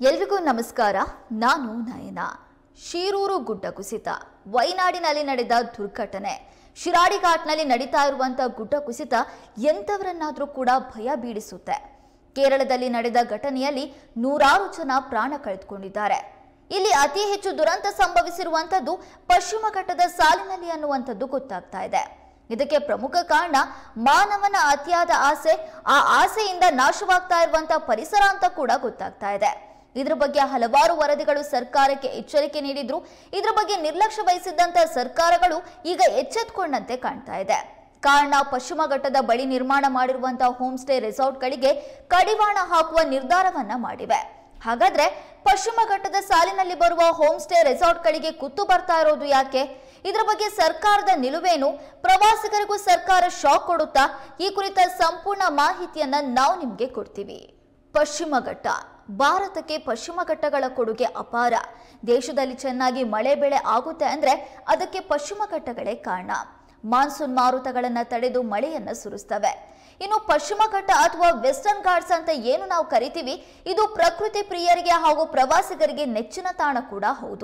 ಎಲ್ರಿಗೂ ನಮಸ್ಕಾರ. ನಾನು ನಯನ. ಶಿರೂರು ಗುಡ್ಡ ಕುಸಿತ, ವೈನಾಡಿನಲ್ಲಿ ನಡೆದ ದುರ್ಘಟನೆ. ಶಿರಾಡಿ ಘಾಟ್ನಲ್ಲಿ ನಡೀತಾ ಇರುವಂತಹ ಗುಡ್ಡ ಕುಸಿತ ಎಂತವರನ್ನಾದರೂ ಕೂಡ ಭಯ ಬೀಳಿಸುತ್ತೆ. ಕೇರಳದಲ್ಲಿ ನಡೆದ ಘಟನೆಯಲ್ಲಿ ನೂರಾರು ಜನ ಪ್ರಾಣ ಕಳೆದುಕೊಂಡಿದ್ದಾರೆ. ಇಲ್ಲಿ ಅತಿ ಹೆಚ್ಚು ದುರಂತ ಸಂಭವಿಸಿರುವಂತದ್ದು ಪಶ್ಚಿಮ ಘಟ್ಟದ ಸಾಲಿನಲ್ಲಿ ಅನ್ನುವಂಥದ್ದು ಗೊತ್ತಾಗ್ತಾ ಇದೆ. ಇದಕ್ಕೆ ಪ್ರಮುಖ ಕಾರಣ ಮಾನವನ ಅತಿಯಾದ ಆಸೆ, ಆ ಆಸೆಯಿಂದ ನಾಶವಾಗ್ತಾ ಇರುವಂತಹ ಪರಿಸರ ಅಂತ ಕೂಡ ಗೊತ್ತಾಗ್ತಾ ಇದೆ. ಇದರ ಬಗ್ಗೆ ಹಲವಾರು ವರದಿಗಳು ಸರ್ಕಾರಕ್ಕೆ ಎಚ್ಚರಿಕೆ ನೀಡಿದ್ರು. ಇದರ ಬಗ್ಗೆ ನಿರ್ಲಕ್ಷ್ಯ ವಹಿಸಿದ್ದಂತ ಸರ್ಕಾರಗಳು ಈಗ ಎಚ್ಚೆತ್ತುಕೊಂಡಂತೆ ಕಾಣ್ತಾ ಇದೆ. ಕಾರಣ ಪಶ್ಚಿಮ ಘಟ್ಟದ ಬಳಿ ನಿರ್ಮಾಣ ಮಾಡಿರುವಂತಹ ಹೋಮ್ ಸ್ಟೇ ರೆಸಾರ್ಟ್ಗಳಿಗೆ ಕಡಿವಾಣ ಹಾಕುವ ನಿರ್ಧಾರವನ್ನ ಮಾಡಿವೆ. ಹಾಗಾದ್ರೆ ಪಶ್ಚಿಮ ಘಟ್ಟದ ಸಾಲಿನಲ್ಲಿ ಬರುವ ಹೋಮ್ ಸ್ಟೇ ರೆಸಾರ್ಟ್ಗಳಿಗೆ ಕುತ್ತು ಬರ್ತಾ ಇರೋದು ಯಾಕೆ? ಇದರ ಬಗ್ಗೆ ಸರ್ಕಾರದ ನಿಲುವೇನು? ಪ್ರವಾಸಿಗರಿಗೂ ಸರ್ಕಾರ ಶಾಕ್ ಕೊಡುತ್ತಾ? ಈ ಕುರಿತ ಸಂಪೂರ್ಣ ಮಾಹಿತಿಯನ್ನ ನಾವು ನಿಮ್ಗೆ ಕೊಡ್ತೀವಿ. ಪಶ್ಚಿಮ ಘಟ್ಟ. ಭಾರತಕ್ಕೆ ಪಶ್ಚಿಮ ಘಟ್ಟಗಳ ಕೊಡುಗೆ ಅಪಾರ. ದೇಶದಲ್ಲಿ ಚೆನ್ನಾಗಿ ಮಳೆ ಬೆಳೆ ಆಗುತ್ತೆ ಅಂದ್ರೆ ಅದಕ್ಕೆ ಪಶ್ಚಿಮ ಘಟ್ಟಗಳೇ ಕಾರಣ. ಮಾನ್ಸೂನ್ ಮಾರುತಗಳನ್ನ ತಡೆದು ಮಳೆಯನ್ನ ಸುರಿಸ್ತವೆ. ಇನ್ನು ಪಶ್ಚಿಮ ಘಟ್ಟ ಅಥವಾ ವೆಸ್ಟರ್ನ್ ಘಾಟ್ಸ್ ಅಂತ ಏನು ನಾವು ಕರಿತೀವಿ, ಇದು ಪ್ರಕೃತಿ ಪ್ರಿಯರಿಗೆ ಹಾಗೂ ಪ್ರವಾಸಿಗರಿಗೆ ನೆಚ್ಚಿನ ತಾಣ ಕೂಡ ಹೌದು.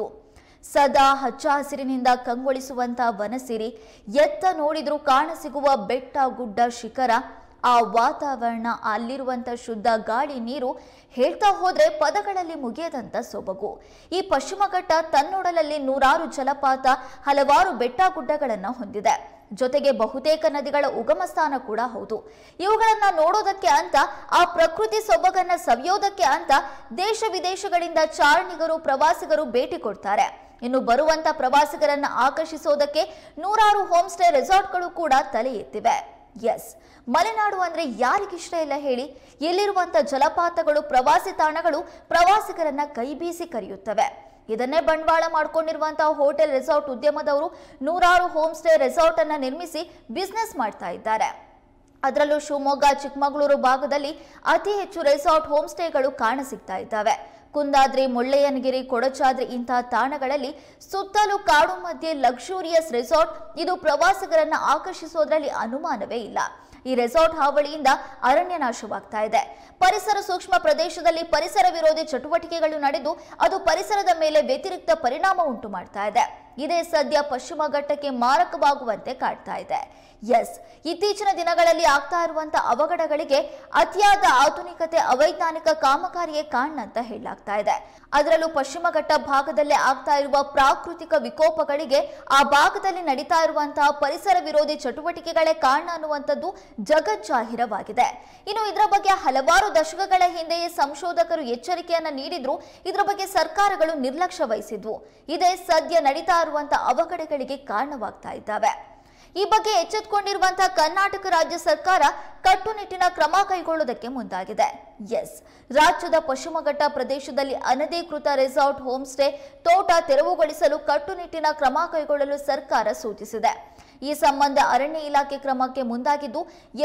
ಸದಾ ಹಚ್ಚ ಹಸಿರಿನಿಂದ ಕಂಗೊಳಿಸುವಂತಹ ವನಸಿರಿ, ಎತ್ತ ನೋಡಿದ್ರೂ ಕಾಣಸಿಗುವ ಬೆಟ್ಟ ಗುಡ್ಡ ಶಿಖರ, ಆ ವಾತಾವರಣ, ಅಲ್ಲಿರುವಂತ ಶುದ್ಧ ಗಾಳಿ ನೀರು, ಹೇಳ್ತಾ ಹೋದ್ರೆ ಪದಗಳಲ್ಲಿ ಮುಗಿಯದಂತ ಸೊಬಗು. ಈ ಪಶ್ಚಿಮ ಘಟ್ಟ ತನ್ನೊಡಲಲ್ಲಿ ನೂರಾರು ಜಲಪಾತ, ಹಲವಾರು ಬೆಟ್ಟ ಗುಡ್ಡಗಳನ್ನ ಹೊಂದಿದೆ. ಜೊತೆಗೆ ಬಹುತೇಕ ನದಿಗಳ ಉಗಮ ಸ್ಥಾನ ಕೂಡ ಹೌದು. ಇವುಗಳನ್ನ ನೋಡೋದಕ್ಕೆ ಅಂತ, ಆ ಪ್ರಕೃತಿ ಸೊಬಗನ್ನ ಸವಿಯೋದಕ್ಕೆ ಅಂತ ದೇಶ ವಿದೇಶಗಳಿಂದ ಚಾರಣಿಗರು, ಪ್ರವಾಸಿಗರು ಭೇಟಿ ಕೊಡ್ತಾರೆ. ಇನ್ನು ಬರುವಂತ ಪ್ರವಾಸಿಗರನ್ನ ಆಕರ್ಷಿಸೋದಕ್ಕೆ ನೂರಾರು ಹೋಮ್ ಸ್ಟೇ ರೆಸಾರ್ಟ್ಗಳು ಕೂಡ ತಲೆ ಎತ್ತಿವೆ. ಎಸ್, ಮಲೆನಾಡು ಅಂದ್ರೆ ಯಾರಿಗಿಷ್ಟ ಇಲ್ಲ ಹೇಳಿ? ಎಲ್ಲಿರುವಂತ ಜಲಪಾತಗಳು, ಪ್ರವಾಸಿ ತಾಣಗಳು ಪ್ರವಾಸಿಗರನ್ನ ಕೈ ಬೀಸಿ ಕರೆಯುತ್ತವೆ. ಇದನ್ನೇ ಬಂಡವಾಳ ಮಾಡ್ಕೊಂಡಿರುವಂತಹ ಹೋಟೆಲ್ ರೆಸಾರ್ಟ್ ಉದ್ಯಮದವರು ನೂರಾರು ಹೋಮ್ ಸ್ಟೇ ರೆಸಾರ್ಟ್ ಅನ್ನ ನಿರ್ಮಿಸಿ ಬಿಸ್ನೆಸ್ ಮಾಡ್ತಾ ಇದ್ದಾರೆ. ಅದರಲ್ಲೂ ಶಿವಮೊಗ್ಗ, ಚಿಕ್ಕಮಗಳೂರು ಭಾಗದಲ್ಲಿ ಅತಿ ಹೆಚ್ಚು ರೆಸಾರ್ಟ್ ಹೋಮ್ ಸ್ಟೇಗಳು ಕಾಣಸಿಗ್ತಾ ಇದ್ದಾವೆ. ಕುಂದಾದ್ರಿ, ಮುಳ್ಳಯ್ಯನಗಿರಿ, ಕೊಡಚಾದ್ರಿ ಇಂತಹ ತಾಣಗಳಲ್ಲಿ ಸುತ್ತಲೂ ಕಾಡು ಮಧ್ಯೆ ಲಕ್ಸುರಿಯಸ್ ರೆಸಾರ್ಟ್. ಇದು ಪ್ರವಾಸಿಗರನ್ನ ಆಕರ್ಷಿಸೋದ್ರಲ್ಲಿ ಅನುಮಾನವೇ ಇಲ್ಲ. ಈ ರೆಸಾರ್ಟ್ ಹಾವಳಿಯಿಂದ ಅರಣ್ಯ ನಾಶವಾಗ್ತಾ ಇದೆ. ಪರಿಸರ ಸೂಕ್ಷ್ಮ ಪ್ರದೇಶದಲ್ಲಿ ಪರಿಸರ ವಿರೋಧಿ ಚಟುವಟಿಕೆಗಳು ನಡೆದು ಅದು ಪರಿಸರದ ಮೇಲೆ ವ್ಯತಿರಿಕ್ತ ಪರಿಣಾಮ ಉಂಟು ಮಾಡ್ತಾ ಇದೆ. ಇದೇ ಸದ್ಯ ಪಶ್ಚಿಮ ಘಟ್ಟಕ್ಕೆ ಮಾರಕವಾಗುವಂತೆ ಕಾಡ್ತಾ ಇದೆ. ಎಸ್, ಇತ್ತೀಚಿನ ದಿನಗಳಲ್ಲಿ ಆಗ್ತಾ ಇರುವಂತಹ ಅವಘಡಗಳಿಗೆ ಅತಿಯಾದ ಆಧುನಿಕತೆ, ಅವೈಜ್ಞಾನಿಕ ಕಾಮಗಾರಿಯೇ ಕಾರಣ ಅಂತ ಹೇಳಲಾಗ್ತಾ ಇದೆ. ಅದರಲ್ಲೂ ಪಶ್ಚಿಮ ಘಟ್ಟ ಭಾಗದಲ್ಲೇ ಆಗ್ತಾ ಇರುವ ಪ್ರಾಕೃತಿಕ ವಿಕೋಪಗಳಿಗೆ ಆ ಭಾಗದಲ್ಲಿ ನಡೀತಾ ಇರುವಂತಹ ಪರಿಸರ ವಿರೋಧಿ ಚಟುವಟಿಕೆಗಳೇ ಕಾರಣ ಅನ್ನುವಂಥದ್ದು ಜಗಜ್ಜಾಹಿರವಾಗಿದೆ. ಇನ್ನು ಇದರ ಬಗ್ಗೆ ಹಲವಾರು ದಶಕಗಳ ಹಿಂದೆಯೇ ಸಂಶೋಧಕರು ಎಚ್ಚರಿಕೆಯನ್ನ ನೀಡಿದ್ರು. ಇದರ ಬಗ್ಗೆ ಸರ್ಕಾರಗಳು ನಿರ್ಲಕ್ಷ್ಯ ವಹಿಸಿದ್ವು. ಇದೇ ಸದ್ಯ ನಡೀತಾ ಇರುವಂತಹ ಅವಘಡಗಳಿಗೆ ಕಾರಣವಾಗ್ತಾ ಇದ್ದಾವೆ. ಈ ಬಗ್ಗೆ ಎಚ್ಚೆತ್ತುಕೊಂಡಿರುವಂತಹ ಕರ್ನಾಟಕ ರಾಜ್ಯ ಸರ್ಕಾರ ಕಟ್ಟುನಿಟ್ಟಿನ ಕ್ರಮ ಕೈಗೊಳ್ಳುವುದಕ್ಕೆ ಮುಂದಾಗಿದೆ. ಎಸ್, ರಾಜ್ಯದ ಪಶ್ಚಿಮ ಘಟ್ಟ ಪ್ರದೇಶದಲ್ಲಿ ಅನಧಿಕೃತ ರೆಸಾರ್ಟ್, ಹೋಮ್ ಸ್ಟೇ, ತೋಟ ತೆರವುಗೊಳಿಸಲು ಕಟ್ಟುನಿಟ್ಟಿನ ಕ್ರಮ ಕೈಗೊಳ್ಳಲು ಸರ್ಕಾರ ಸೂಚಿಸಿದೆ. ಈ ಸಂಬಂಧ ಅರಣ್ಯ ಇಲಾಖೆ ಕ್ರಮಕ್ಕೆ ಮುಂದಾಗಿದ್ದು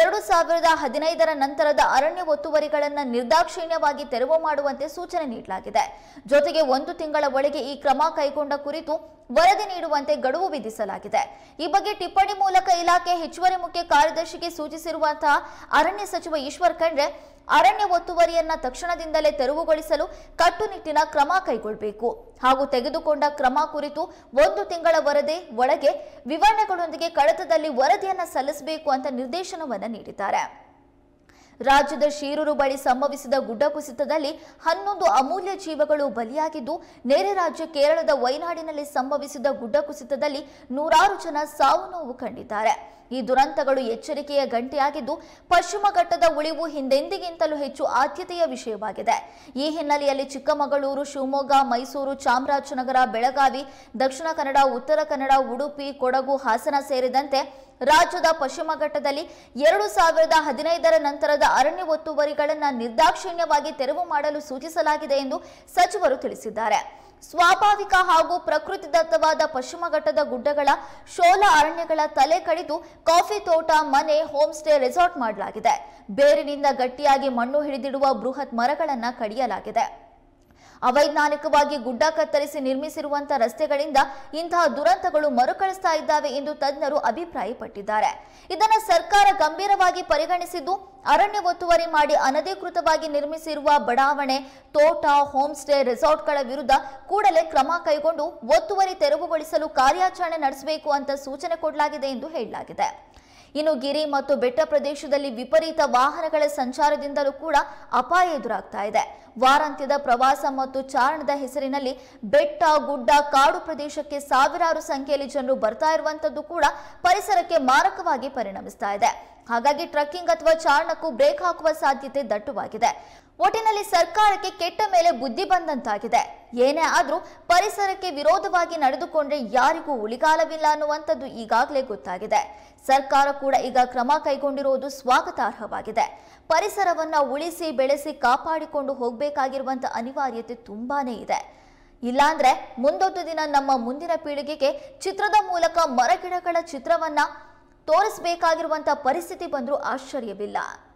2015ರ ನಂತರದ ಅರಣ್ಯ ಒತ್ತುವರಿಗಳನ್ನು ನಿರ್ದಾಕ್ಷಿಣ್ಯವಾಗಿ ತೆರವು ಮಾಡುವಂತೆ ಸೂಚನೆ ನೀಡಲಾಗಿದೆ. ಜೊತೆಗೆ 1 ತಿಂಗಳ ಒಳಗೆ ಈ ಕ್ರಮ ಕೈಗೊಂಡ ಕುರಿತು ವರದಿ ನೀಡುವಂತೆ ಗಡುವು ವಿಧಿಸಲಾಗಿದೆ. ಈ ಬಗ್ಗೆ ಟಿಪ್ಪಣಿ ಮೂಲಕ ಇಲಾಖೆ ಹೆಚ್ಚುವರಿ ಮುಖ್ಯ ಕಾರ್ಯದರ್ಶಿಗೆ ಸೂಚಿಸಿರುವಂತಹ ಅರಣ್ಯ ಸಚಿವ ಈಶ್ವರ್ ಖಂಡ್ರೆ ಅರಣ್ಯ ಒತ್ತುವರಿಯನ್ನ ತಕ್ಷಣದಿಂದಲೇ ತೆರವುಗೊಳಿಸಲು ಕಟ್ಟುನಿಟ್ಟಿನ ಕ್ರಮ ಕೈಗೊಳ್ಳಬೇಕು ಹಾಗೂ ತೆಗೆದುಕೊಂಡ ಕ್ರಮ ಕುರಿತು 1 ತಿಂಗಳ ವರದಿ ಒಳಗೆ ವಿವರಣೆಗಳೊಂದಿಗೆ ಕಡತದಲ್ಲಿ ವರದಿಯನ್ನ ಸಲ್ಲಿಸಬೇಕು ಅಂತ ನಿರ್ದೇಶನವನ್ನ ನೀಡಿದ್ದಾರೆ. ರಾಜ್ಯದ ಶಿರೂರು ಬಳಿ ಸಂಭವಿಸಿದ ಗುಡ್ಡ ಕುಸಿತದಲ್ಲಿ 11 ಅಮೂಲ್ಯ ಜೀವಗಳು ಬಲಿಯಾಗಿದ್ದು, ನೆರೆ ರಾಜ್ಯ ಕೇರಳದ ವೈನಾಡಿನಲ್ಲಿ ಸಂಭವಿಸಿದ ಗುಡ್ಡ ಕುಸಿತದಲ್ಲಿ ನೂರಾರು ಜನ ಸಾವು ನೋವು ಕಂಡಿದ್ದಾರೆ. ಈ ದುರಂತಗಳು ಎಚ್ಚರಿಕೆಯ ಗಂಟೆಯಾಗಿದ್ದು, ಪಶ್ಚಿಮ ಘಟ್ಟದ ಉಳಿವು ಹಿಂದೆಂದಿಗಿಂತಲೂ ಹೆಚ್ಚು ಆದ್ಯತೆಯ ವಿಷಯವಾಗಿದೆ. ಈ ಹಿನ್ನೆಲೆಯಲ್ಲಿ ಚಿಕ್ಕಮಗಳೂರು, ಶಿವಮೊಗ್ಗ, ಮೈಸೂರು, ಚಾಮರಾಜನಗರ, ಬೆಳಗಾವಿ, ದಕ್ಷಿಣ ಕನ್ನಡ, ಉತ್ತರ ಕನ್ನಡ, ಉಡುಪಿ, ಕೊಡಗು, ಹಾಸನ ಸೇರಿದಂತೆ ರಾಜ್ಯದ ಪಶ್ಚಿಮ ಘಟ್ಟದಲ್ಲಿ 2015ರ ನಂತರದ ಅರಣ್ಯ ಒತ್ತುವರಿಗಳನ್ನು ನಿರ್ದಾಕ್ಷಿಣ್ಯವಾಗಿ ತೆರವು ಮಾಡಲು ಸೂಚಿಸಲಾಗಿದೆ ಎಂದು ಸಚಿವರು ತಿಳಿಸಿದ್ದಾರೆ. ಸ್ವಾಭಾವಿಕ ಹಾಗೂ ಪ್ರಕೃತಿದತ್ತವಾದ ಪಶ್ಚಿಮ ಘಟ್ಟದ ಗುಡ್ಡಗಳ ಶೋಲ ಅರಣ್ಯಗಳ ತಲೆ ಕಡಿದು ಕಾಫಿ ತೋಟ, ಮನೆ, ಹೋಮ್ ಸ್ಟೇ ರೆಸಾರ್ಟ್ ಮಾಡಲಾಗಿದೆ. ಬೇರಿನಿಂದ ಗಟ್ಟಿಯಾಗಿ ಮಣ್ಣು ಹಿಡಿದಿಡುವ ಬೃಹತ್ ಮರಗಳನ್ನ ಕಡಿಯಲಾಗಿದೆ. ಅವೈಜ್ಞಾನಿಕವಾಗಿ ಗುಡ್ಡ ಕತ್ತರಿಸಿ ನಿರ್ಮಿಸಿರುವಂತಹ ರಸ್ತೆಗಳಿಂದ ಇಂತಹ ದುರಂತಗಳು ಮರುಕಳಿಸ್ತಾ ಇದ್ದಾವೆ ಎಂದು ತಜ್ಞರು ಅಭಿಪ್ರಾಯಪಟ್ಟಿದ್ದಾರೆ. ಇದನ್ನು ಸರ್ಕಾರ ಗಂಭೀರವಾಗಿ ಪರಿಗಣಿಸಿದ್ದು ಅರಣ್ಯ ಒತ್ತುವರಿ ಮಾಡಿ ಅನಧಿಕೃತವಾಗಿ ನಿರ್ಮಿಸಿರುವ ಬಡಾವಣೆ, ತೋಟ, ಹೋಮ್ ಸ್ಟೇ, ರೆಸಾರ್ಟ್ಗಳ ವಿರುದ್ಧ ಕೂಡಲೇ ಕ್ರಮ ಕೈಗೊಂಡು ಒತ್ತುವರಿ ತೆರವುಗೊಳಿಸಲು ಕಾರ್ಯಾಚರಣೆ ನಡೆಸಬೇಕು ಅಂತ ಸೂಚನೆ ಕೊಡಲಾಗಿದೆ ಎಂದು ಹೇಳಲಾಗಿದೆ. ಇನ್ನು ಗಿರಿ ಮತ್ತು ಬೆಟ್ಟ ಪ್ರದೇಶದಲ್ಲಿ ವಿಪರೀತ ವಾಹನಗಳ ಸಂಚಾರದಿಂದಲೂ ಕೂಡ ಅಪಾಯ ಎದುರಾಗ್ತಾ ಇದೆ. ವಾರಾಂತ್ಯದ ಪ್ರವಾಸ ಮತ್ತು ಚಾರಣದ ಹೆಸರಿನಲ್ಲಿ ಬೆಟ್ಟ, ಗುಡ್ಡ, ಕಾಡು ಪ್ರದೇಶಕ್ಕೆ ಸಾವಿರಾರು ಸಂಖ್ಯೆಯಲ್ಲಿ ಜನರು ಬರ್ತಾ ಇರುವಂತದ್ದು ಕೂಡ ಪರಿಸರಕ್ಕೆ ಮಾರಕವಾಗಿ ಪರಿಣಮಿಸ್ತಾ ಇದೆ. ಹಾಗಾಗಿ ಟ್ರಕ್ಕಿಂಗ್ ಅಥವಾ ಚಾರಣಕ್ಕೂ ಬ್ರೇಕ್ ಹಾಕುವ ಸಾಧ್ಯತೆ ದಟ್ಟವಾಗಿದೆ. ಒಟ್ಟಿನಲ್ಲಿ ಸರ್ಕಾರಕ್ಕೆ ಕೆಟ್ಟ ಮೇಲೆ ಬುದ್ಧಿ ಬಂದಂತಾಗಿದೆ. ಏನೇ ಆದ್ರೂ ಪರಿಸರಕ್ಕೆ ವಿರೋಧವಾಗಿ ನಡೆದುಕೊಂಡ್ರೆ ಯಾರಿಗೂ ಉಳಿಗಾಲವಿಲ್ಲ ಅನ್ನುವಂಥದ್ದು ಈಗಾಗಲೇ ಗೊತ್ತಾಗಿದೆ. ಸರ್ಕಾರ ಕೂಡ ಈಗ ಕ್ರಮ ಕೈಗೊಂಡಿರುವುದು ಸ್ವಾಗತಾರ್ಹವಾಗಿದೆ. ಪರಿಸರವನ್ನ ಉಳಿಸಿ ಬೆಳೆಸಿ ಕಾಪಾಡಿಕೊಂಡು ಹೋಗಬೇಕಾಗಿರುವಂತ ಅನಿವಾರ್ಯತೆ ತುಂಬಾನೇ ಇದೆ. ಇಲ್ಲಾಂದ್ರೆ ಮುಂದೊಂದು ದಿನ ನಮ್ಮ ಮುಂದಿನ ಪೀಳಿಗೆಗೆ ಚಿತ್ರದ ಮೂಲಕ ಮರಗಿಡಗಳ ಚಿತ್ರವನ್ನ ತೋರಿಸಬೇಕಾಗಿರುವಂತ ಪರಿಸ್ಥಿತಿ ಬಂದ್ರೂ ಆಶ್ಚರ್ಯವಿಲ್ಲ.